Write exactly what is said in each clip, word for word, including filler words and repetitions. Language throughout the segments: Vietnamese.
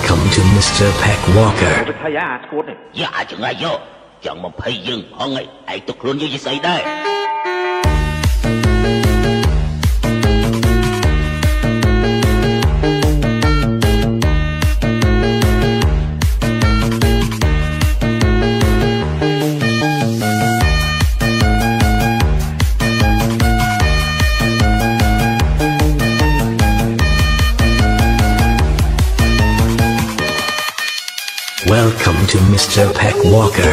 Welcome to Mister Peck Walker. ថាយ៉ាស្គួតយ៉ាចង្អាយយកចង់មកភ័យយើងហងឯងទុកខ្លួនយើងជាស្អីដែរ Welcome to Mister Peck Walker.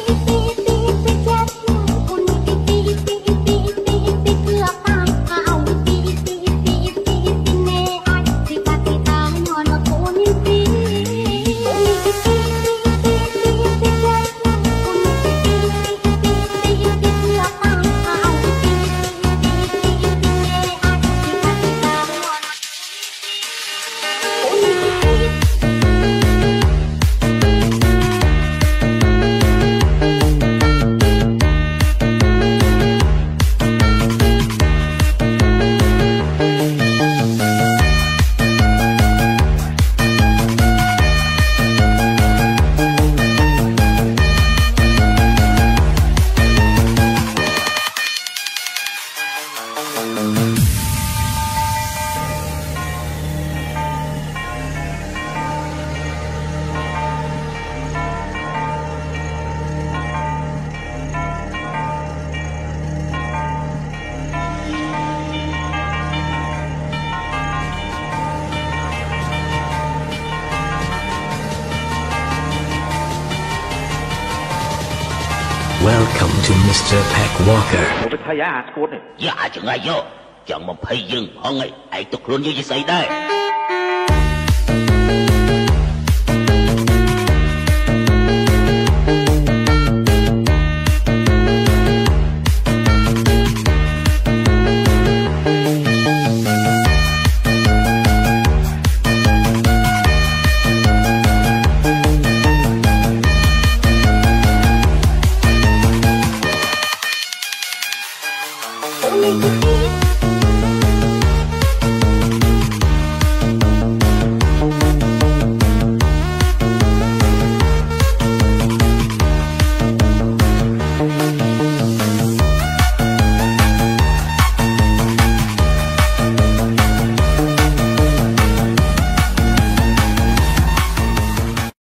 Welcome to Mister Peck Walker. ថាយ៉ាស្គួតយ៉ាចង្អាយយកចង់មកភ័យយើងហងឯងទុកខ្លួនយើងជាស្អីដែរ